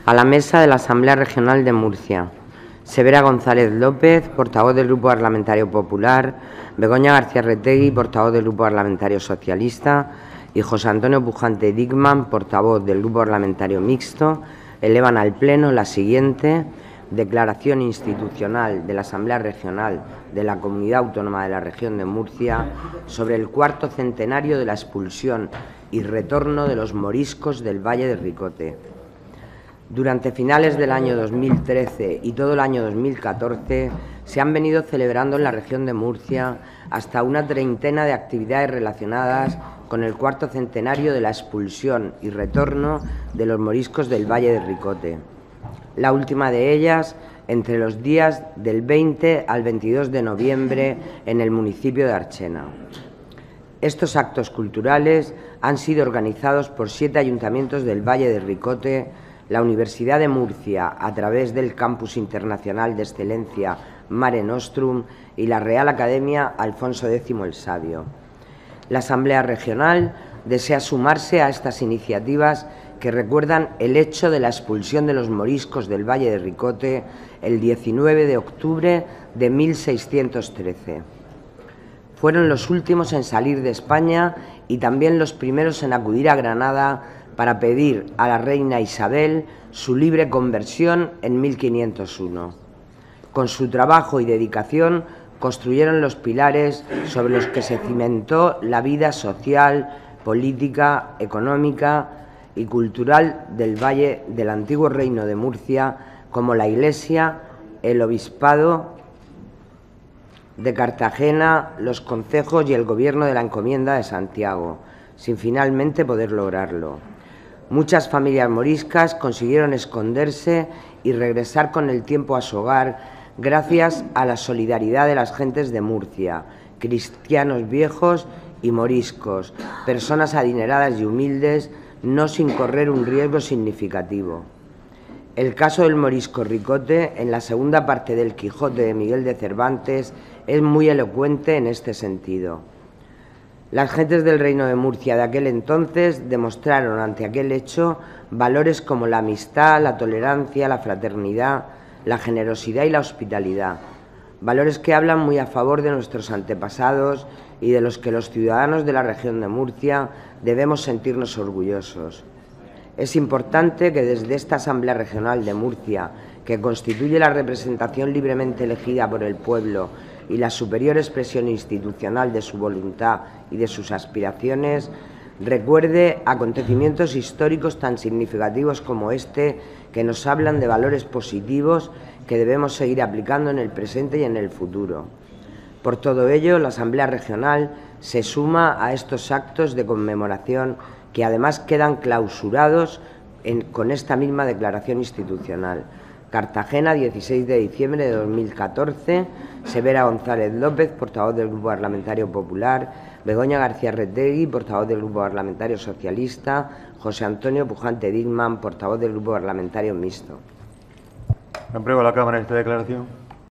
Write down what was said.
A la mesa de la Asamblea Regional de Murcia. Severa González López, portavoz del Grupo Parlamentario Popular, Begoña García Rettegui, portavoz del Grupo Parlamentario Socialista, y José Antonio Pujante Dickmann, portavoz del Grupo Parlamentario Mixto, elevan al Pleno la siguiente declaración institucional de la Asamblea Regional de la Comunidad Autónoma de la Región de Murcia sobre el cuarto centenario de la expulsión y retorno de los moriscos del Valle de Ricote. Durante finales del año 2013 y todo el año 2014 se han venido celebrando en la región de Murcia hasta una treintena de actividades relacionadas con el cuarto centenario de la expulsión y retorno de los moriscos del Valle de Ricote. La última de ellas entre los días del 20 al 22 de noviembre en el municipio de Archena. Estos actos culturales han sido organizados por 7 ayuntamientos del Valle de Ricote, la Universidad de Murcia, a través del Campus Internacional de Excelencia Mare Nostrum, y la Real Academia Alfonso X el Sabio. La Asamblea Regional desea sumarse a estas iniciativas que recuerdan el hecho de la expulsión de los moriscos del Valle de Ricote el 19 de octubre de 1613. Fueron los últimos en salir de España y también los primeros en acudir a Granada para pedir a la reina Isabel su libre conversión en 1501. Con su trabajo y dedicación construyeron los pilares sobre los que se cimentó la vida social, política, económica y cultural del Valle del antiguo Reino de Murcia, como la Iglesia, el Obispado de Cartagena, los concejos y el Gobierno de la Encomienda de Santiago, sin finalmente poder lograrlo. Muchas familias moriscas consiguieron esconderse y regresar con el tiempo a su hogar gracias a la solidaridad de las gentes de Murcia, cristianos viejos y moriscos, personas adineradas y humildes, no sin correr un riesgo significativo. El caso del morisco Ricote, en la segunda parte del Quijote de Miguel de Cervantes, es muy elocuente en este sentido. Las gentes del Reino de Murcia de aquel entonces demostraron ante aquel hecho valores como la amistad, la tolerancia, la fraternidad, la generosidad y la hospitalidad, valores que hablan muy a favor de nuestros antepasados y de los que los ciudadanos de la región de Murcia debemos sentirnos orgullosos. Es importante que desde esta Asamblea Regional de Murcia, que constituye la representación libremente elegida por el pueblo y la superior expresión institucional de su voluntad y de sus aspiraciones, recuerde acontecimientos históricos tan significativos como este, que nos hablan de valores positivos que debemos seguir aplicando en el presente y en el futuro. Por todo ello, la Asamblea Regional se suma a estos actos de conmemoración que además quedan clausurados con esta misma declaración institucional. Cartagena, 16 de diciembre de 2014, Severa González López, portavoz del Grupo Parlamentario Popular, Begoña García Rettegui, portavoz del Grupo Parlamentario Socialista, José Antonio Pujante Dickmann, portavoz del Grupo Parlamentario Mixto. Aprueba la Cámara esta declaración.